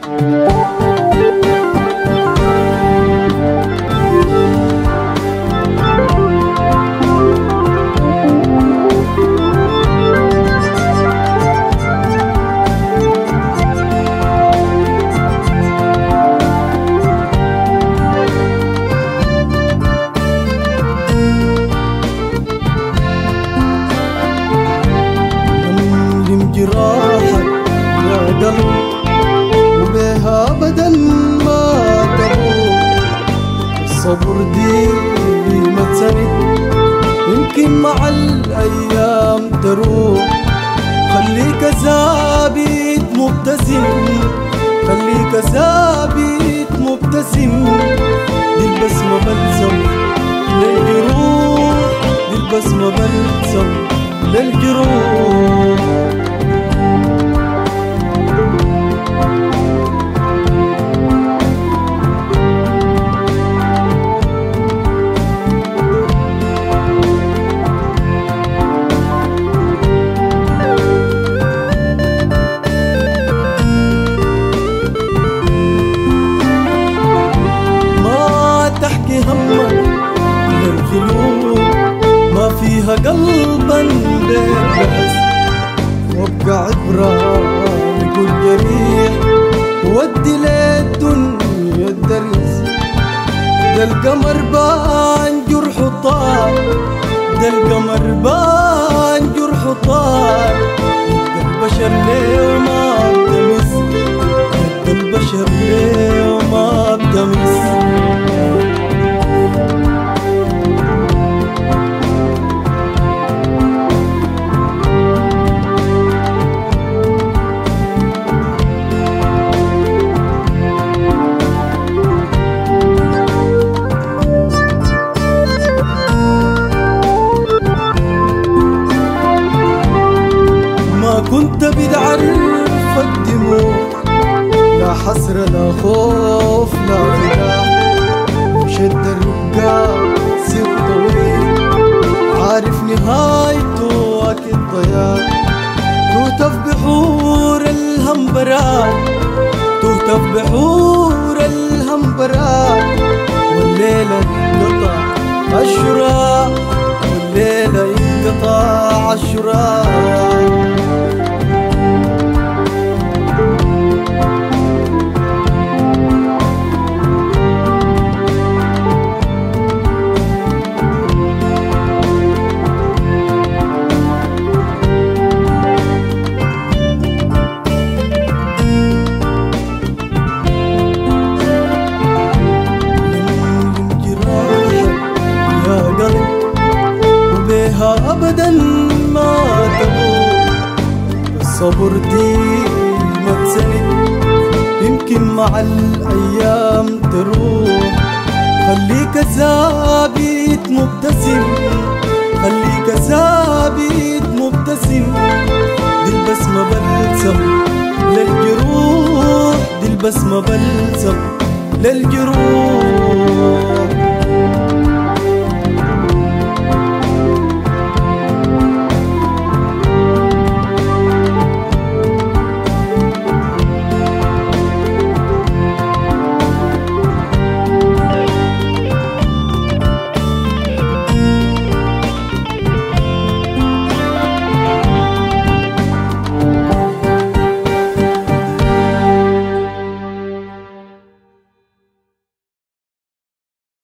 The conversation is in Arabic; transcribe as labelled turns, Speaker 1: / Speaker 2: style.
Speaker 1: جراحك يا قلب وبيها أبدا ما تموت. الصبر دي ما تسند يمكن مع الأيام تروح. خليك ثابت مبتسم، خليك ثابت مبتسم. دي البسمة بلسم للجروح، دي البسمة بلسم للجروح. همك للقلوب ما فيها قلبا بس، وابقى عبرة لكل جريح ودي للدنيا الدرس. ده القمر بان جرح طار، ده القمر بان جرح طار. ده البشر ليه ما بتمس، ده البشر ليه ما بتمس. كنت بتعرف الدموع، لا حسرة لا خوف لا فداء. مشد الرقاق سير طويل عارف نهايته أكيد ضياع. تهتف بحور الهم براد، تهتف بحور الهم براد. والليلة ينقطع عالشراق، والليلة ينقطع عالشراق. أبدا ما تموت. الصبر دي ما تسند يمكن مع الأيام تروح. خليك ثابت مبتسم، خليك ثابت مبتسم. دي البسمة بلسم للجروح، دي البسمة بلسم للجروح.